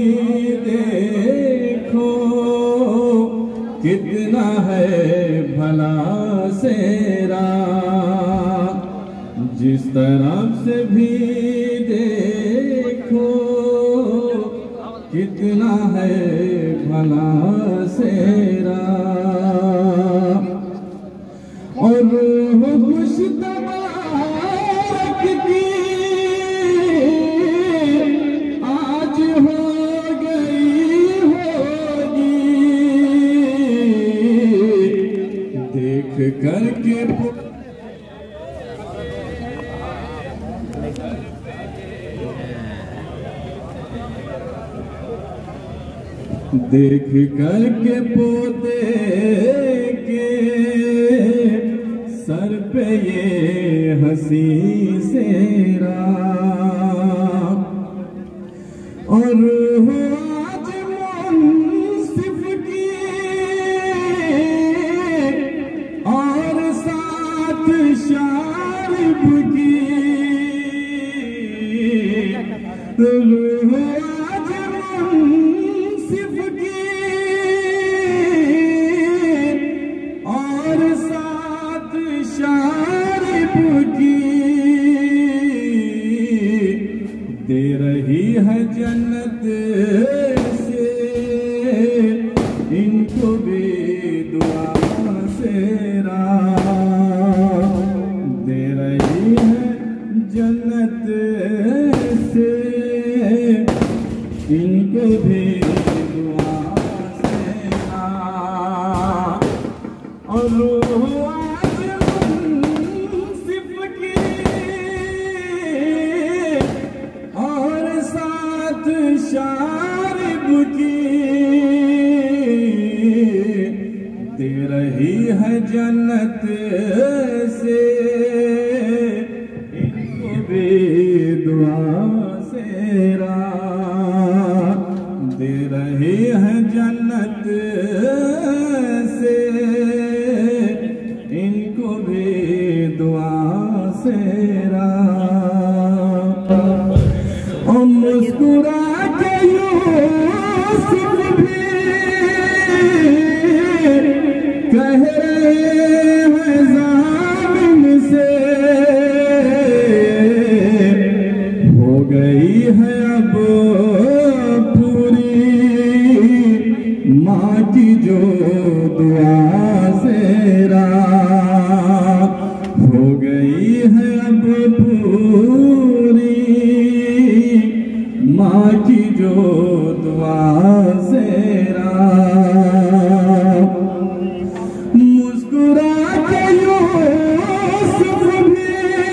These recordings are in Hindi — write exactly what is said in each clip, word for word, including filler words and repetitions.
देखो कितना है भला सेरा, जिस तरफ से भी देखो कितना है भला सेरा। और खुश तबारक की आज हो गई होगी, देख करके देख करके पोते के सर पे ये हंसी सेरा। और हो आज मुंसिफ की और साथ शारिब की, आज मुंसिफ की और साथ शारिब की, दे रही है जन्नत से इनको भी दुआ सेरा। दे रही है जन्नत से इनको भी दुआ सेरा। और आज मुंसिफ की और साथ शारिब की, दे रही है जन्नत से इनको भी दुआ सेरा। दे रही है जन्नत से इनको भी दुआ सेरा। और मुस्कुरा के यूसुफ भी कह रहे हैं ज़ालिम से, हो गई है अब पूरी माँ की जो दुआ सेरा। हो गई है अब पूरी माँ की जो दुआ सेरा। मुस्कुरा के यूसुफ भी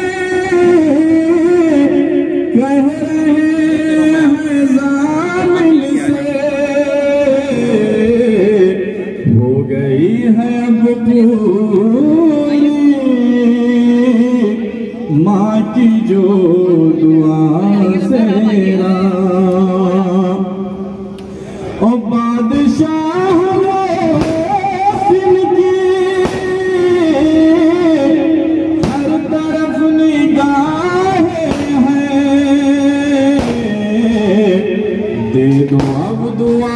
कह रहे हैं ज़ालिम से, हो गई है अब पूरी माँ की जो दुआ सेरा। और बादशाह मोहसिन की हर तरफ निगाहें हैं, दे दो अब दुआ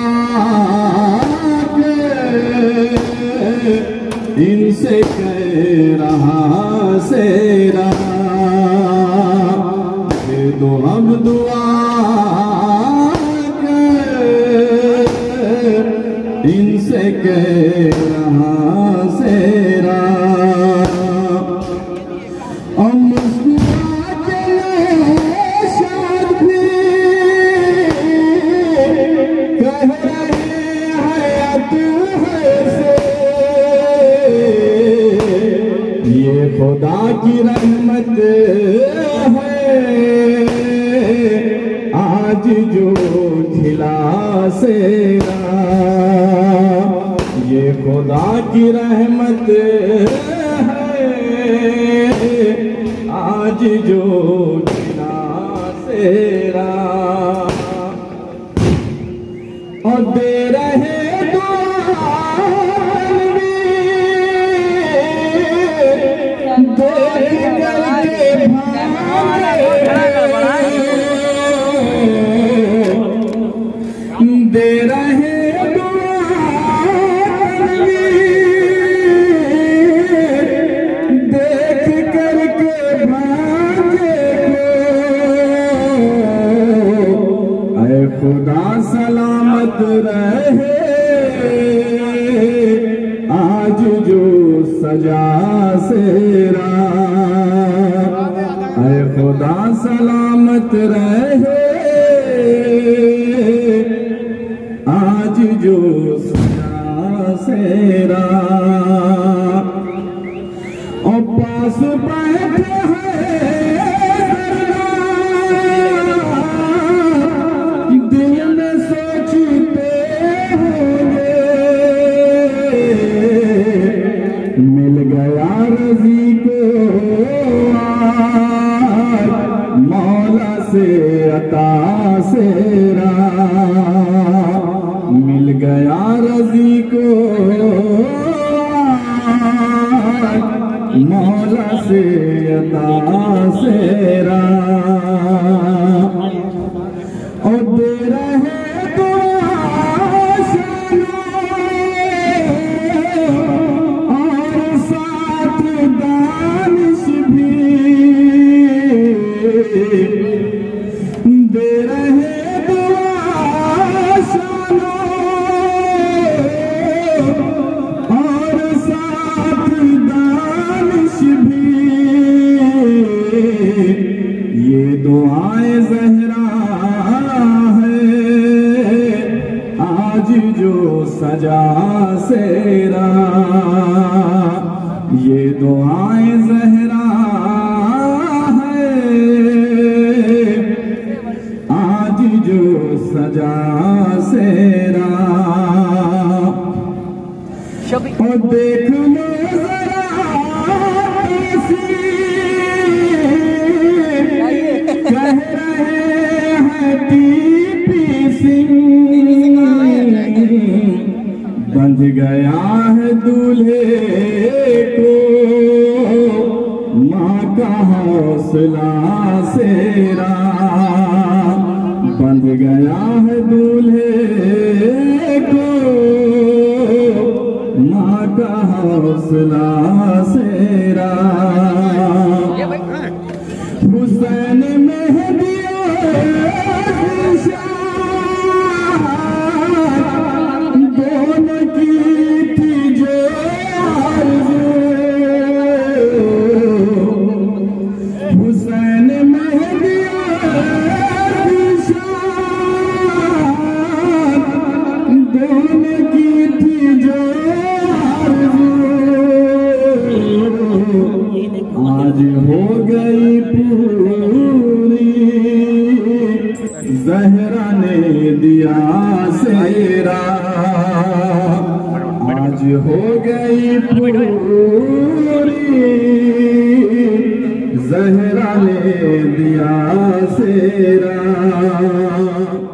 के इनसे कह रहा सेरा। दे दो अब दुआ के इनसे कह रहा सेरा। और मुस्कुरा के शाद भी कह रहे हैं तू है से, ये खुदा की रहमत है आज जो खिला सेरा। ये खुदा की रहमत है आज जो खिला सेरा। और दे रहे दे रहे देख करके भांजे को ऐ खुदा सलामत रहे आज जो सजा सेरा ऐ खुदा सलामत रहे आज जो सजा सेरा और पास बैठे हैं दिल में सोचते होंगे मिल गया रज़ी को मौला से अता सेरा मिल गया रज़ी को मौला से अता सेरा और दे रहे और साथ दानिश भी दे रहे और साथ दानिश भी ये दुआएं ज़हरा है आज जो सजा सेरा ये दुआएं ज़हरा है आज जो सजा सेरा और देख लो जरा कह रहे हैं टीपी सिंह बंध गया है दूल्हे को माँ का हौसला सेरा बंध गया है दूल्हे को माँ का हौसला सेरा हुसैन मेहदी दोनों की थी जो आरज़ू हुसैन मेहदी दोनों की थी जो आज हो गई पूरी ज़हरा ने दिया सेरा आज हो गई पूरी ज़हरा ने दिया सेरा।